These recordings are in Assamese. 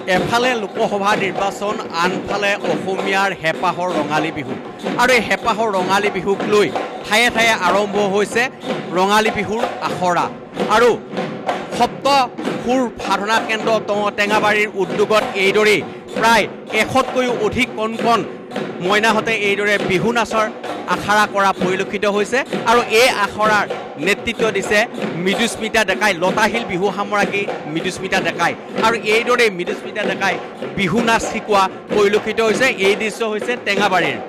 এফালে লোকসভা নিৰ্বাচন আনফালে অসমীয়াৰ হেঁপাহৰ ৰঙালী বিহু আৰু এই হেঁপাহৰ ৰঙালী বিহুক লৈ ঠায়ে ঠায়ে আৰম্ভ হৈছে ৰঙালী বিহুৰ আখৰা আৰু সপ্ত সুৰ সাধনা কেন্দ্ৰ টেঙাবাৰীৰ উদ্যোগত এইদৰেই প্ৰায় 100তকৈও অধিক কণ কণ মইনাহঁতে এইদৰে বিহু নাচৰ আখৰা কৰা পৰিলক্ষিত হৈছে আৰু এই আখৰাৰ নেতৃত্ব দিছে মৃদুস্মিতা ডেকাই লতাশিল বিহু সামৰাকী মৃদুস্মিতা ডেকাই আৰু এইদৰে মৃদুস্মিতা ডেকাই বিহু নাচ শিকোৱা পৰিলক্ষিত হৈছে এই দৃশ্য হৈছে টেঙাবাৰীৰ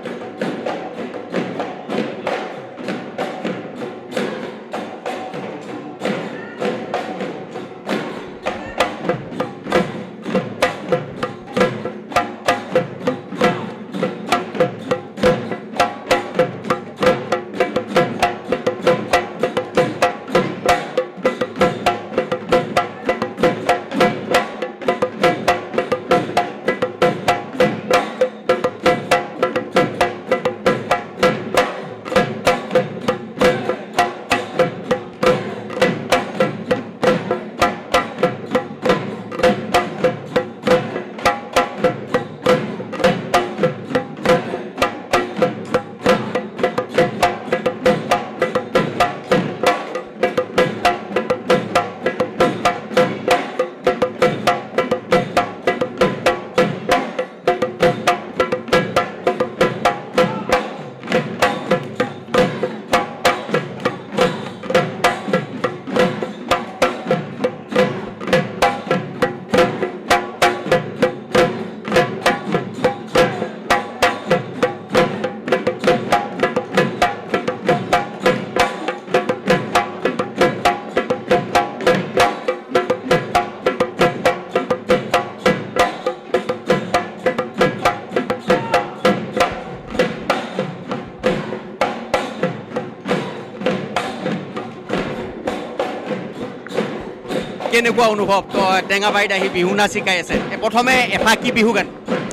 কেনেকুৱা অনুভৱ টেঙাবাৰীত আহি বিহু নাচ শিকাই আছে প্ৰথমে এফাকি বিহু গান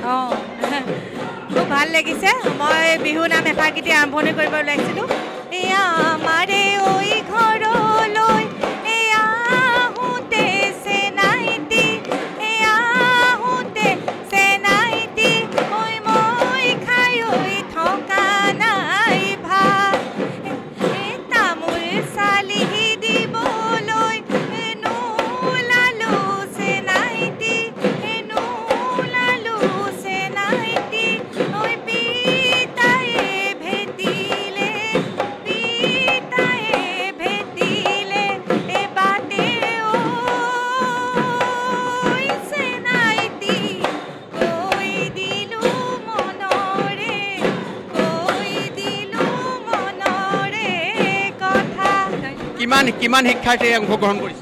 খুব ভাল লাগিছে মই বিহু নাম এফাকিতে আৰম্ভণি কৰিব ওলাইছিলোঁ এয়া আমাৰে ঐ ঘৰলৈ এয়া আহোঁতে চেনাইটি এয়া আহোঁতে চেনাইটি ঐ মই খাই ঐ থকা নাই ভাত তামোল চালিহি দিবলৈ কিমান শিক্ষাৰ্থীয়ে অংশগ্ৰহণ কৰিছে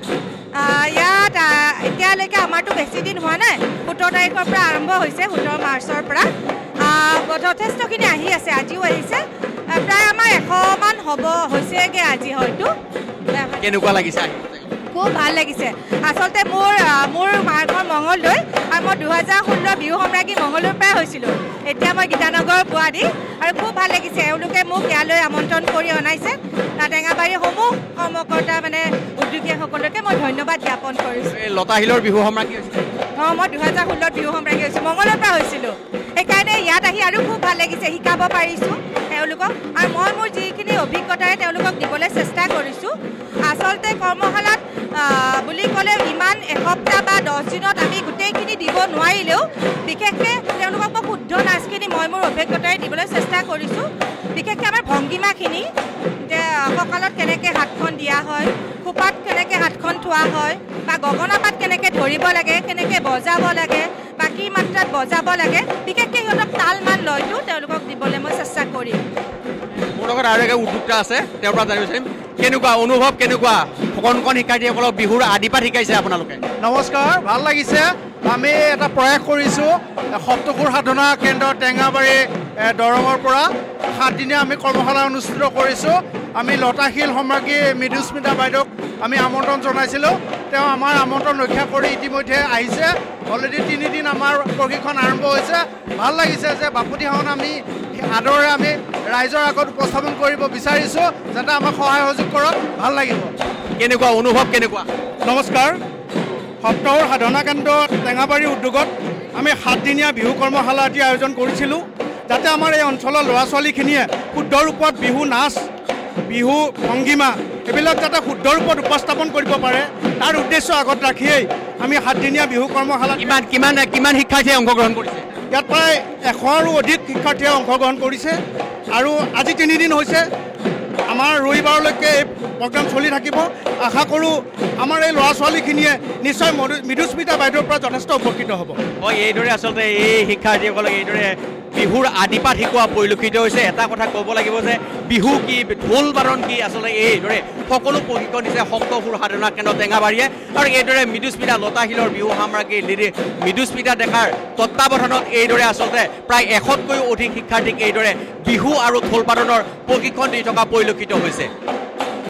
ইয়াত এতিয়ালৈকে আমাৰতো বেছি দিন হোৱা নাই 17 তাৰিখৰ পৰা আৰম্ভ হৈছে 17 মাৰ্চৰ পৰা যথেষ্টখিনি আহি আছে আজিও আহিছে প্ৰায় আমাৰ 100 মান হ'ব হৈছেগৈ আজি হয়তো কেনেকুৱা লাগিছে খুব ভাল লাগিছে আচলতে মোৰ মাৰ ঘৰ মঙলদৈ আৰু মই 2016 বিহু সম্ৰাজ্ঞী মঙলদৈৰ পৰাই হৈছিলোঁ এতিয়া মই গীতানগৰ বোৱাৰী আৰু খুব ভাল লাগিছে এওঁলোকে মোক ইয়ালৈ আমন্ত্ৰণ কৰি অনাইছে টেঙাবাৰীৰ সমূহ কৰ্মকৰ্তা মানে উদ্যোগীসকলকে মই ধন্যবাদ জ্ঞাপন কৰিছোঁ লতাশিলৰ বিহু সম্ৰাজ্ঞী হৈছিল মই 2016 বিহু সম্ৰাজ্ঞী হৈছোঁ মঙলদৈৰ পৰা হৈছিলোঁ সেইকাৰণে ইয়াত আহি আৰু খুব ভাল লাগিছে শিকাব পাৰিছোঁ তেওঁলোকক আৰু মই মোৰ যিখিনি অভিজ্ঞতাৰে তেওঁলোকক দিবলৈ চেষ্টা কৰিছোঁ আচলতে কৰ্মশালাত বুলি ক'লে ইমান এসপ্তাহ বা 10 দিনত আমি গোটেইখিনি দিব নোৱাৰিলেও বিশেষকৈ তেওঁলোকক মই শুদ্ধ নাচখিনি মই মোৰ অভিজ্ঞতাৰে দিবলৈ চেষ্টা কৰিছোঁ বিশেষকৈ আমাৰ ভংগীমাখিনি যে কঁকালত কেনেকৈ হাতখন দিয়া হয় খোপাত কেনেকৈ হাতখন থোৱা হয় বা গগনা পাত কেনেকৈ ধৰিব লাগে কেনেকৈ বজাব লাগে বা কি মাত্ৰাত বজাব লাগে বিশেষকৈ সিহঁতক তাল মান লয়টো তেওঁলোকক দিবলৈ মই চেষ্টা কৰিম মোৰ লগত আৰু এটা উদ্যোক্তা আছে তেওঁৰ পৰা জানিব বিচাৰিম কেনেকুৱা অনুভৱ কেনেকুৱা কণ কণ শিক্ষাৰ্থীসকলক বিহুৰ আদিপাঠ শিকাইছে আপোনালোকে নমস্কাৰ ভাল লাগিছে আমি এটা প্ৰয়াস কৰিছোঁ সপ্তসুৰ সাধনা কেন্দ্ৰ টেঙাবাৰী দৰঙৰ পৰা 7 দিনীয়া আমি কৰ্মশালা অনুষ্ঠিত কৰিছোঁ আমি লতাশিল সম্ৰাজ্ঞী মৃদুস্মিতা বাইদেউক আমি আমন্ত্ৰণ জনাইছিলোঁ তেওঁ আমাৰ আমন্ত্ৰণ ৰক্ষা কৰি ইতিমধ্যে আহিছে অলৰেডি 3 দিন আমাৰ প্ৰশিক্ষণ আৰম্ভ হৈছে ভাল লাগিছে যে বাপুতিসাহোন আমি আদৰে আমি ৰাইজৰ আগত উপস্থাপন কৰিব বিচাৰিছোঁ যাতে আমাক সহায় সহযোগ কৰক ভাল লাগিব কেনেকুৱা অনুভৱ কেনেকুৱা নমস্কাৰ সপ্তাহৰ সাধনা কেন্দ্ৰ টেঙাবাৰী উদ্যোগত আমি 7 দিনীয়া বিহু কৰ্মশালা এটি আয়োজন কৰিছিলোঁ যাতে আমাৰ এই অঞ্চলৰ ল'ৰা ছোৱালীখিনিয়ে শুদ্ধ ৰূপত বিহু নাচ বিহু ভংগীমা এইবিলাক যাতে শুদ্ধ ৰূপত উপস্থাপন কৰিব পাৰে তাৰ উদ্দেশ্য আগত ৰাখিয়েই আমি 7 দিনীয়া বিহু কৰ্মশালা কিমান শিক্ষাৰ্থীয়ে অংশগ্ৰহণ কৰিছে ইয়াত প্ৰায় 100ৰো অধিক শিক্ষাৰ্থীয়ে অংশগ্ৰহণ কৰিছে আৰু আজি 3 দিন হৈছে আমাৰ ৰবিবাৰলৈকে এই প্ৰগ্ৰাম চলি থাকিব আশা কৰোঁ আমাৰ এই ল'ৰা ছোৱালীখিনিয়ে নিশ্চয় মৃদুস্মিতা বাইদেউৰ পৰা যথেষ্ট উপকৃত হ'ব হয় এইদৰে আচলতে এই শিক্ষাৰ্থীসকলক এইদৰে বিহুৰ আদিপাঠ শিকোৱা পৰিলক্ষিত হৈছে এটা কথা ক'ব লাগিব যে বিহু কি ঢোল বাদন কি আচলতে এইদৰে সকলো প্ৰশিক্ষণ দিছে সপ্তপুৰ সাধনা কেন্দ্ৰ টেঙাবাৰীয়ে আৰু এইদৰে মৃদুস্মিতা লতাশিলৰ বিহু সাম্ৰাজ্ঞী মৃদুস্মিতা ডেকাৰ তত্বাৱধানত এইদৰে আচলতে প্ৰায় 100তকৈও অধিক শিক্ষাৰ্থীক এইদৰে বিহু আৰু ঢোল বাদনৰ প্ৰশিক্ষণ দি থকা পৰিলক্ষিত হৈছে